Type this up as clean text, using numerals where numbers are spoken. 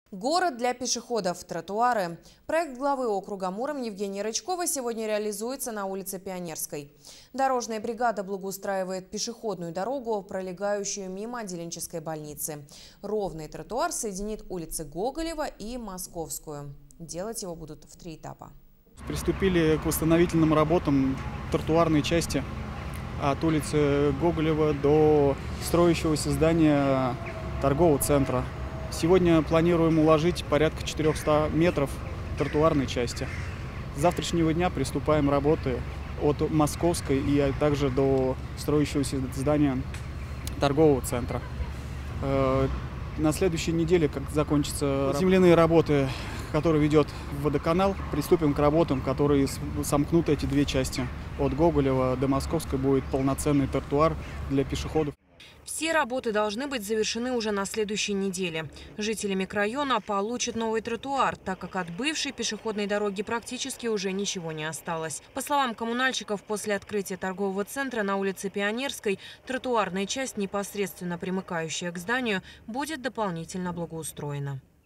Город для пешеходов. Тротуары. Проект главы округа Муром Евгения Рычкова сегодня реализуется на улице Пионерской. Дорожная бригада благоустраивает пешеходную дорогу, пролегающую мимо отделенческой больницы. Ровный тротуар соединит улицы Гоголева и Московскую. Делать его будут в 3 этапа. Приступили к восстановительным работам тротуарной части от улицы Гоголева до строящегося здания торгового центра. Сегодня планируем уложить порядка 400 метров тротуарной части. С завтрашнего дня приступаем работы от Московской и также до строящегося здания торгового центра. На следующей неделе, как закончатся земляные работы, которые ведет водоканал, приступим к работам, которые сомкнут эти 2 части. От Гоголева до Московской будет полноценный тротуар для пешеходов. Все работы должны быть завершены уже на следующей неделе. Жители микрорайона получат новый тротуар, так как от бывшей пешеходной дороги практически уже ничего не осталось. По словам коммунальщиков, после открытия торгового центра на улице Пионерской тротуарная часть, непосредственно примыкающая к зданию, будет дополнительно благоустроена.